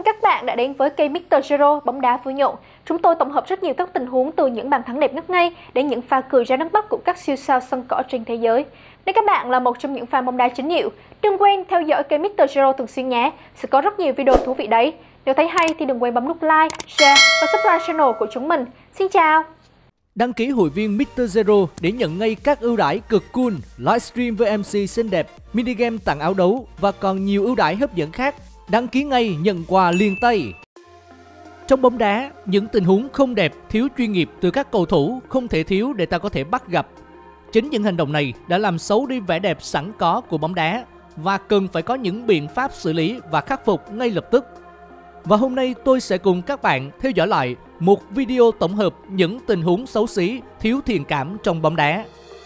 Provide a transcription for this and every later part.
các bạn đã đến với kênh Mr. Zero bóng đá vui nhộn. Chúng tôi tổng hợp rất nhiều các tình huống từ những bàn thắng đẹp ngất ngây đến những pha cười ra nước mắt của các siêu sao sân cỏ trên thế giới. Nếu các bạn là một trong những fan bóng đá chính hiệu, đừng quên theo dõi kênh Mr. Zero thường xuyên nhé. Sẽ có rất nhiều video thú vị đấy. Nếu thấy hay thì đừng quên bấm nút like, share và subscribe channel của chúng mình. Xin chào! Đăng ký hội viên Mr. Zero để nhận ngay các ưu đãi cực cool, livestream với MC xinh đẹp, minigame tặng áo đấu và còn nhiều ưu đãi hấp dẫn khác. Đăng ký ngay nhận quà liền tay. Trong bóng đá, những tình huống không đẹp, thiếu chuyên nghiệp từ các cầu thủ không thể thiếu để ta có thể bắt gặp. Chính những hành động này đã làm xấu đi vẻ đẹp sẵn có của bóng đá và cần phải có những biện pháp xử lý và khắc phục ngay lập tức. Và hôm nay tôi sẽ cùng các bạn theo dõi lại một video tổng hợp những tình huống xấu xí, thiếu thiện cảm trong bóng đá.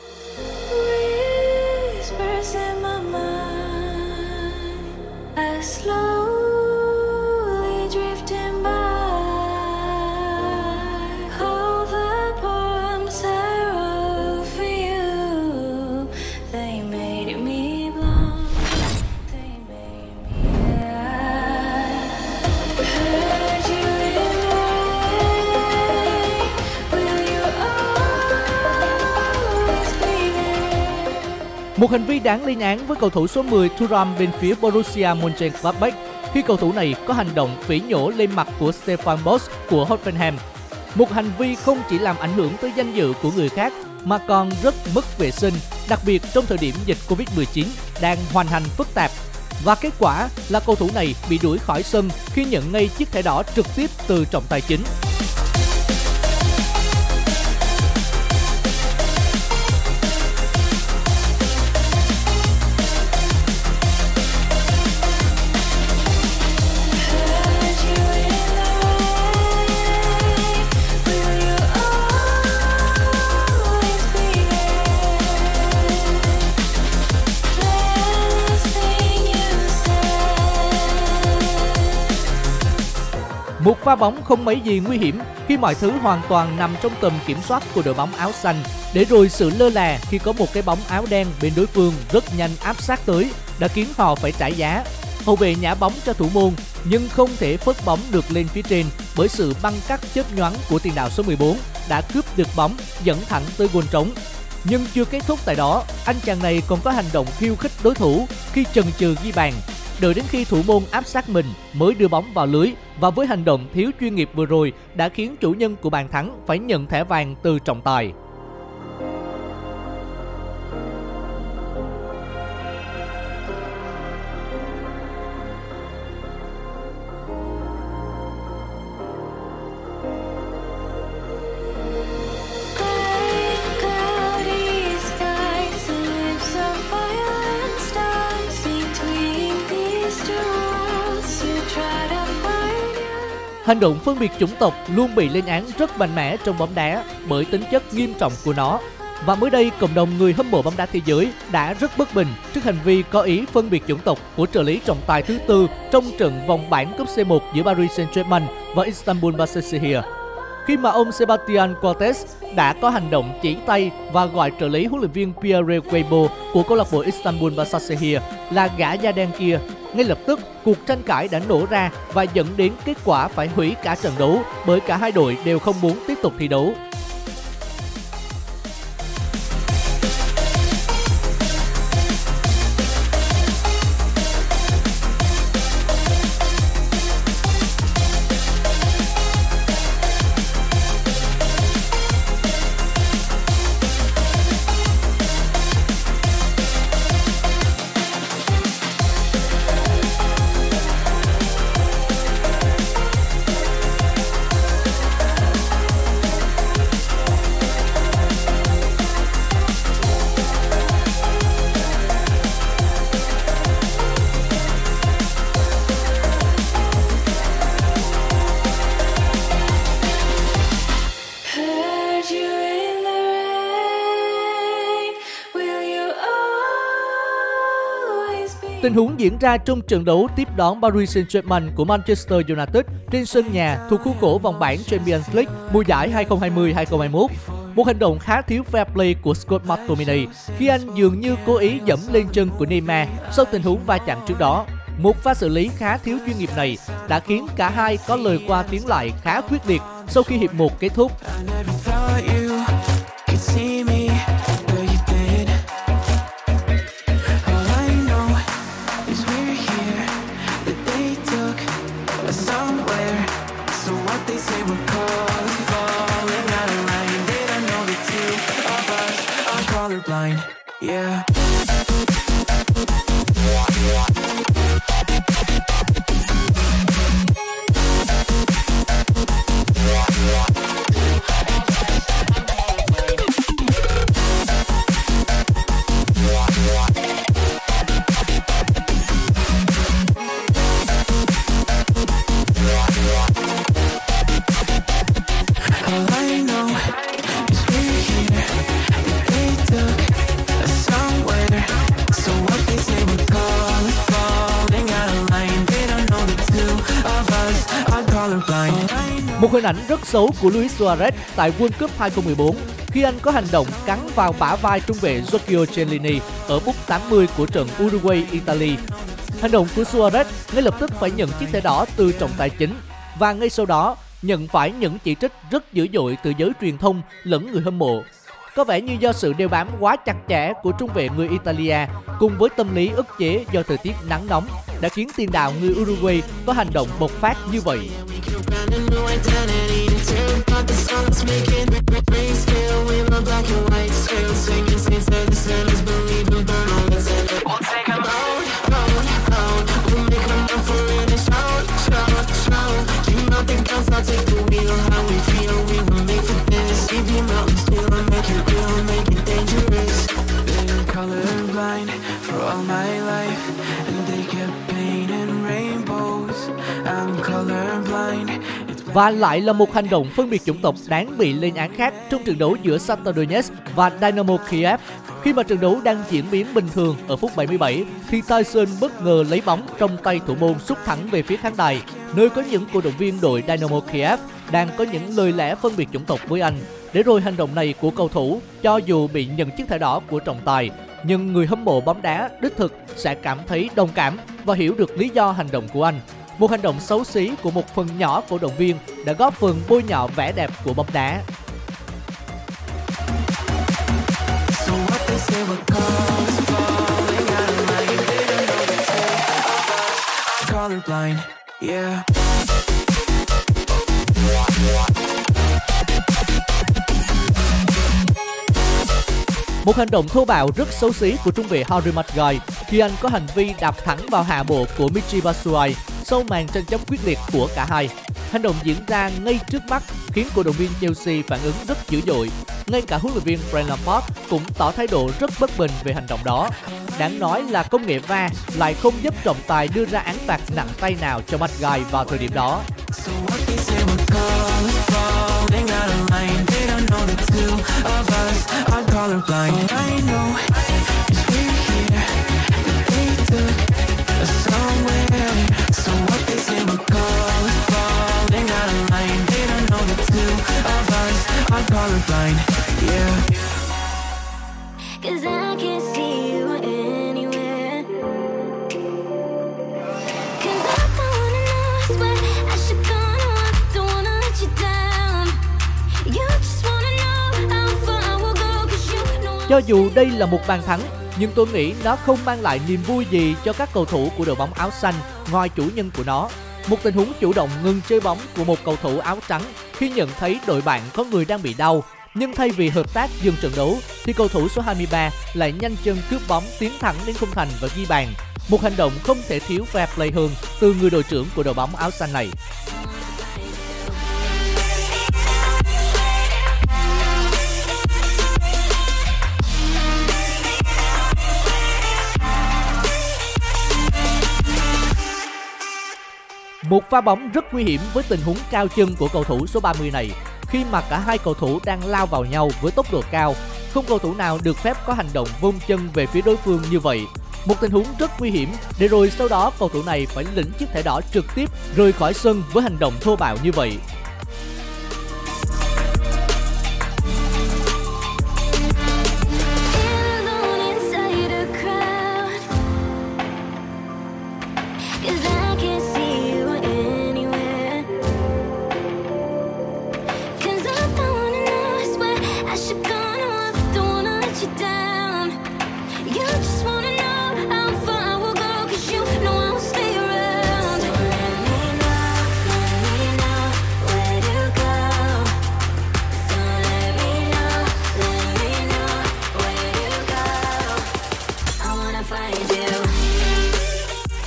Một hành vi đáng lên án với cầu thủ số 10 Thuram bên phía Borussia Mönchengladbach khi cầu thủ này có hành động phỉ nhổ lên mặt của Stefan Bosz của Hoffenheim. Một hành vi không chỉ làm ảnh hưởng tới danh dự của người khác mà còn rất mất vệ sinh, đặc biệt trong thời điểm dịch Covid-19 đang hoành hành phức tạp. Và kết quả là cầu thủ này bị đuổi khỏi sân khi nhận ngay chiếc thẻ đỏ trực tiếp từ trọng tài chính. Một pha bóng không mấy gì nguy hiểm khi mọi thứ hoàn toàn nằm trong tầm kiểm soát của đội bóng áo xanh, để rồi sự lơ là khi có một cái bóng áo đen bên đối phương rất nhanh áp sát tới đã khiến họ phải trả giá. Hậu vệ nhả bóng cho thủ môn nhưng không thể phất bóng được lên phía trên bởi sự băng cắt chớp nhoáng của tiền đạo số 14 đã cướp được bóng dẫn thẳng tới gôn trống. Nhưng chưa kết thúc tại đó, anh chàng này còn có hành động khiêu khích đối thủ khi chần chừ ghi bàn. Đợi đến khi thủ môn áp sát mình mới đưa bóng vào lưới, và với hành động thiếu chuyên nghiệp vừa rồi đã khiến chủ nhân của bàn thắng phải nhận thẻ vàng từ trọng tài. Hành động phân biệt chủng tộc luôn bị lên án rất mạnh mẽ trong bóng đá bởi tính chất nghiêm trọng của nó. Và mới đây, cộng đồng người hâm mộ bóng đá thế giới đã rất bất bình trước hành vi có ý phân biệt chủng tộc của trợ lý trọng tài thứ tư trong trận vòng bảng cúp C1 giữa Paris Saint-Germain và Istanbul Başakşehir. Khi mà ông Sebastian Cortés đã có hành động chỉ tay và gọi trợ lý huấn luyện viên Pierre Weibo của câu lạc bộ Istanbul Başakşehir là gã da đen kia, ngay lập tức cuộc tranh cãi đã nổ ra và dẫn đến kết quả phải hủy cả trận đấu bởi cả hai đội đều không muốn tiếp tục thi đấu. Tình huống diễn ra trong trận đấu tiếp đón Paris Saint-Germain của Manchester United trên sân nhà thuộc khuôn khổ vòng bảng Champions League mùa giải 2020-2021. Một hành động khá thiếu fair play của Scott McTominay khi anh dường như cố ý dẫm lên chân của Neymar sau tình huống va chạm trước đó. Một pha xử lý khá thiếu chuyên nghiệp này đã khiến cả hai có lời qua tiếng lại khá quyết liệt sau khi hiệp 1 kết thúc. Một hình ảnh rất xấu của Luis Suarez tại World Cup 2014 khi anh có hành động cắn vào bả vai trung vệ Giorgio Chiellini ở phút 80 của trận Uruguay-Italy. Hành động của Suarez ngay lập tức phải nhận chiếc thẻ đỏ từ trọng tài chính và ngay sau đó nhận phải những chỉ trích rất dữ dội từ giới truyền thông lẫn người hâm mộ. Có vẻ như do sự đeo bám quá chặt chẽ của trung vệ người Italia cùng với tâm lý ức chế do thời tiết nắng nóng đã khiến tiền đạo người Uruguay có hành động bộc phát như vậy. Và lại là một hành động phân biệt chủng tộc đáng bị lên án khác trong trận đấu giữa Shakhtar Donetsk và Dynamo Kiev. Khi mà trận đấu đang diễn biến bình thường ở phút 77 thì Tyson bất ngờ lấy bóng trong tay thủ môn sút thẳng về phía khán đài, nơi có những cổ động viên đội Dynamo Kiev đang có những lời lẽ phân biệt chủng tộc với anh. Để rồi hành động này của cầu thủ, cho dù bị nhận chiếc thẻ đỏ của trọng tài, nhưng người hâm mộ bóng đá đích thực sẽ cảm thấy đồng cảm và hiểu được lý do hành động của anh. Một hành động xấu xí của một phần nhỏ cổ động viên đã góp phần bôi nhọ vẻ đẹp của bóng đá. Một hành động thô bạo rất xấu xí của trung vệ Harry Maguire khi anh có hành vi đạp thẳng vào hạ bộ của Michy Batshuayi sau màn tranh chấp quyết liệt của cả hai. Hành động diễn ra ngay trước mắt khiến cổ động viên Chelsea phản ứng rất dữ dội. Ngay cả huấn luyện viên Frank Lampard cũng tỏ thái độ rất bất bình về hành động đó. Đáng nói là công nghệ VAR lại không giúp trọng tài đưa ra án phạt nặng tay nào cho Maguire vào thời điểm đó. Cho dù đây là một bàn thắng, nhưng tôi nghĩ nó không mang lại niềm vui gì cho các cầu thủ của đội bóng áo xanh ngoài chủ nhân của nó. Một tình huống chủ động ngừng chơi bóng của một cầu thủ áo trắng khi nhận thấy đội bạn có người đang bị đau. Nhưng thay vì hợp tác dừng trận đấu thì cầu thủ số 23 lại nhanh chân cướp bóng tiến thẳng đến khung thành và ghi bàn. Một hành động không thể thiếu fair play hơn từ người đội trưởng của đội bóng áo xanh này. Một pha bóng rất nguy hiểm với tình huống cao chân của cầu thủ số 30 này. Khi mà cả hai cầu thủ đang lao vào nhau với tốc độ cao, không cầu thủ nào được phép có hành động vung chân về phía đối phương như vậy. Một tình huống rất nguy hiểm để rồi sau đó cầu thủ này phải lĩnh chiếc thẻ đỏ trực tiếp rời khỏi sân với hành động thô bạo như vậy.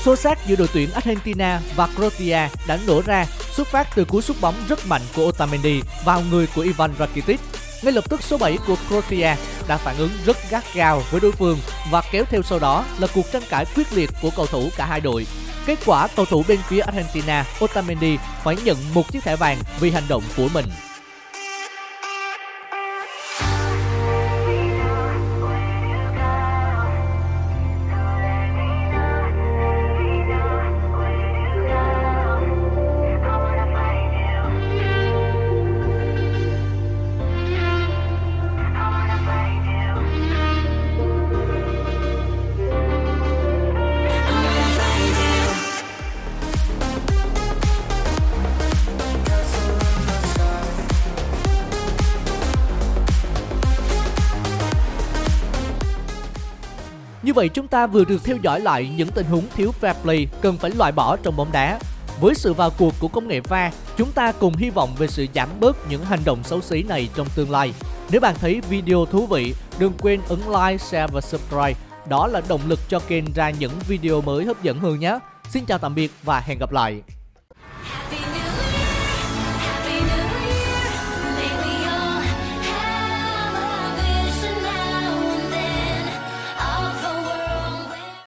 Xô xát giữa đội tuyển Argentina và Croatia đã nổ ra xuất phát từ cú sút bóng rất mạnh của Otamendi vào người của Ivan Rakitic. Ngay lập tức số 7 của Croatia đã phản ứng rất gắt gao với đối phương và kéo theo sau đó là cuộc tranh cãi quyết liệt của cầu thủ cả hai đội. Kết quả, cầu thủ bên phía Argentina Otamendi phải nhận một chiếc thẻ vàng vì hành động của mình. Như vậy chúng ta vừa được theo dõi lại những tình huống thiếu fair play cần phải loại bỏ trong bóng đá. Với sự vào cuộc của công nghệ VAR, chúng ta cùng hy vọng về sự giảm bớt những hành động xấu xí này trong tương lai. Nếu bạn thấy video thú vị, đừng quên ấn like, share và subscribe. Đó là động lực cho kênh ra những video mới hấp dẫn hơn nhé. Xin chào tạm biệt và hẹn gặp lại.